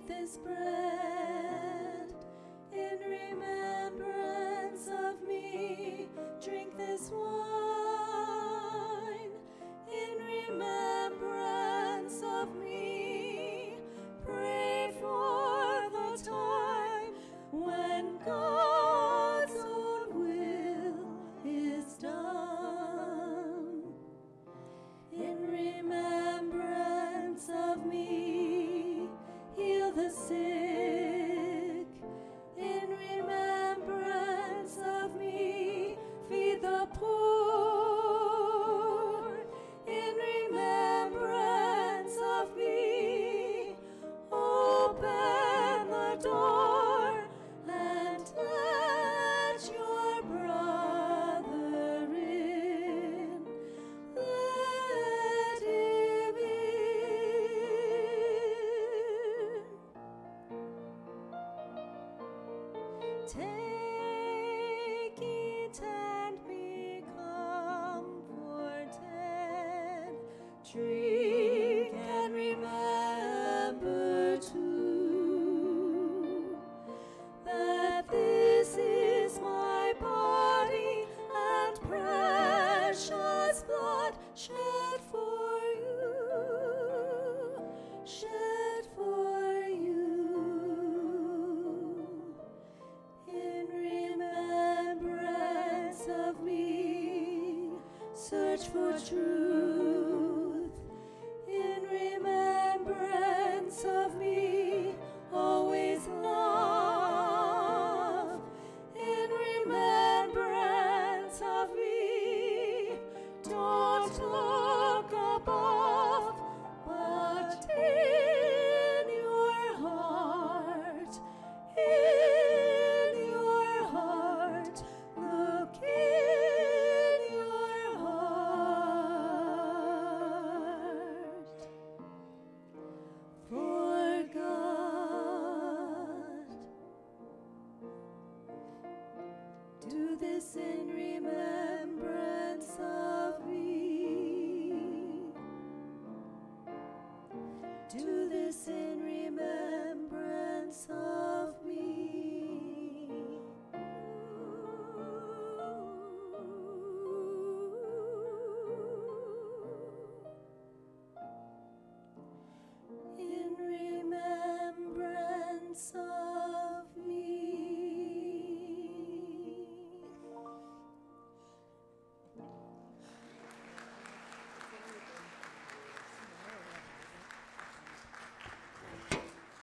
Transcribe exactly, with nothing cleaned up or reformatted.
this bread in remembrance of me. Drink this wine in remembrance of me. Pray for the time when God's own will is done. In remembrance of me, heal the sick. In remembrance of me, feed the poor. In remembrance of me, open the door and let your brother in. Let him in. Take, eat, and be comforted. Drink and remember too that this is my body and precious blood shed for you, shed for you. In remembrance of me, search for truth. In remembrance of me, always love. In remembrance of me, don't look above, but in your heart, in your heart, look in your heart. For God, do this in remembrance